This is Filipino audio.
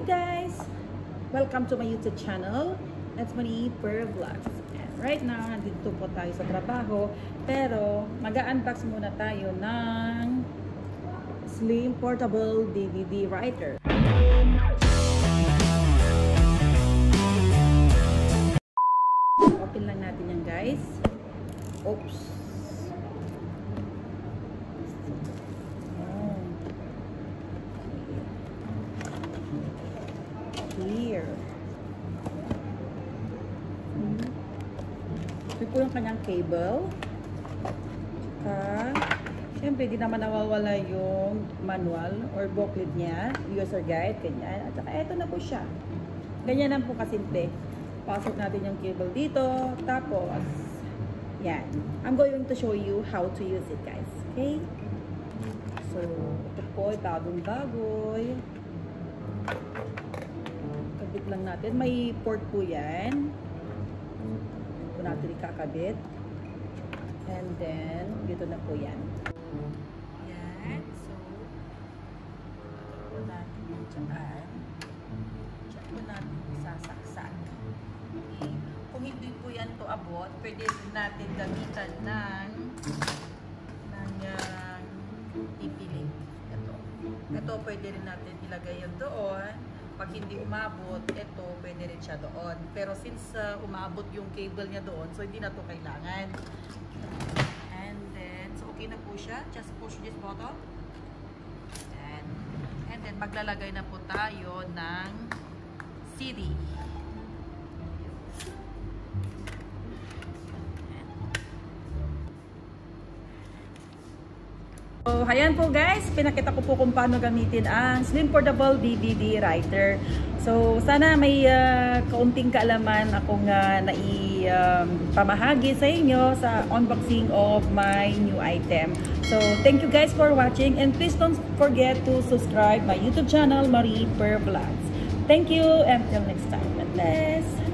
guys! Welcome to my YouTube channel. That's Marie Per Vlogs. And right now, nandito po tayo sa trabaho. Pero, mag-unbox muna tayo ng Slim Portable DVD Writer. Open lang natin yan, guys. Oops! Here. Ito po yung kanyang cable. Siyempre, di naman nawawala yung manual or booklet niya, user guide, ganyan. At saka, eto na po siya. Ganyan lang po kasimple. Pasok natin yung cable dito. Tapos, yan. I'm going to show you how to use it, guys. Okay? So, ito po, bagong-bagoy. Kabit lang natin. May port po yan. Ito natin ikakabit. And then, dito na po yan. Yan. So, ito po natin yung dyan. Dyan po natin isasaksak. Okay. Kung hindi po yan to abot, pwede natin gamitan ng ipiling. Ito pwede rin natin ilagay yun doon. Pag hindi umabot, ito pwede rin siya doon. Pero since umabot yung cable niya doon, so hindi na to kailangan. And then, so okay na po siya. Just push this button. And then, maglalagay na po tayo ng CD. So, ayan po guys, pinakita ko po kung paano gamitin ang Slim Portable DVD Writer. So, sana may kaunting kaalaman akong naipamahagi sa inyo sa unboxing of my new item. So, thank you guys for watching and please don't forget to subscribe my YouTube channel, Marie Per Vlogs. Thank you and until next time. God bless!